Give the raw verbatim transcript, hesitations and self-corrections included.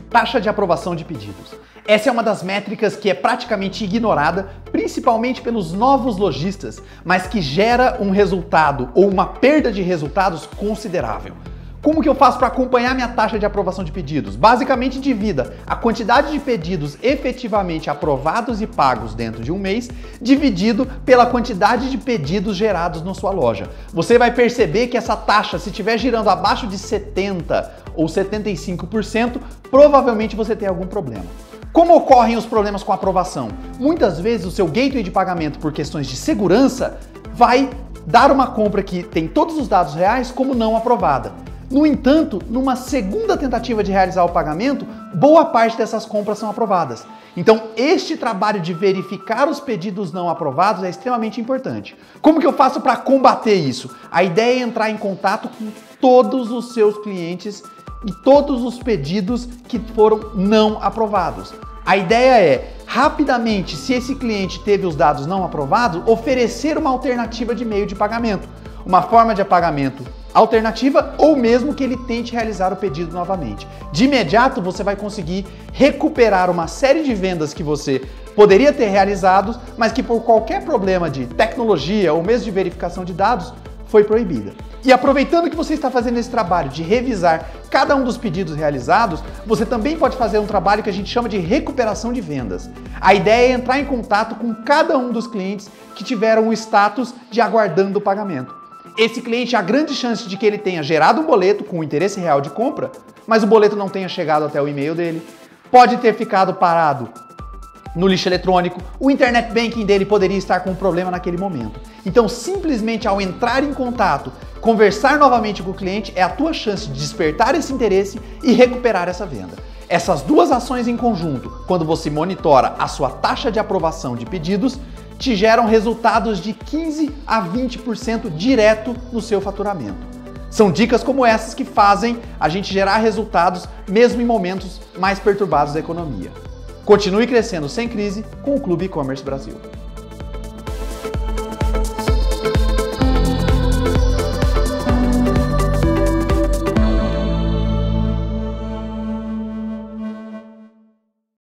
Taxa de aprovação de pedidos. Essa é uma das métricas que é praticamente ignorada, principalmente pelos novos lojistas, mas que gera um resultado ou uma perda de resultados considerável. Como que eu faço para acompanhar minha taxa de aprovação de pedidos? Basicamente divida a quantidade de pedidos efetivamente aprovados e pagos dentro de um mês, dividido pela quantidade de pedidos gerados na sua loja. Você vai perceber que essa taxa, se estiver girando abaixo de setenta por cento ou setenta e cinco por cento, provavelmente você tem algum problema. Como ocorrem os problemas com a aprovação? Muitas vezes o seu gateway de pagamento, por questões de segurança, vai dar uma compra que tem todos os dados reais como não aprovada. No entanto, numa segunda tentativa de realizar o pagamento, boa parte dessas compras são aprovadas. Então, este trabalho de verificar os pedidos não aprovados é extremamente importante. Como que eu faço para combater isso? A ideia é entrar em contato com todos os seus clientes e todos os pedidos que foram não aprovados. A ideia é, rapidamente, se esse cliente teve os dados não aprovados, oferecer uma alternativa de meio de pagamento, uma forma de pagamento alternativa ou mesmo que ele tente realizar o pedido novamente. De imediato você vai conseguir recuperar uma série de vendas que você poderia ter realizado, mas que por qualquer problema de tecnologia ou mesmo de verificação de dados foi proibida. E aproveitando que você está fazendo esse trabalho de revisar cada um dos pedidos realizados, você também pode fazer um trabalho que a gente chama de recuperação de vendas. A ideia é entrar em contato com cada um dos clientes que tiveram o status de aguardando o pagamento. Esse cliente, há grande chance de que ele tenha gerado um boleto com o interesse real de compra, mas o boleto não tenha chegado até o e-mail dele, pode ter ficado parado no lixo eletrônico, o internet banking dele poderia estar com um problema naquele momento. Então, simplesmente ao entrar em contato, conversar novamente com o cliente, é a tua chance de despertar esse interesse e recuperar essa venda. Essas duas ações em conjunto, quando você monitora a sua taxa de aprovação de pedidos, te geram resultados de quinze a vinte por cento direto no seu faturamento. São dicas como essas que fazem a gente gerar resultados mesmo em momentos mais perturbados da economia. Continue crescendo sem crise com o Clube E-Commerce Brasil.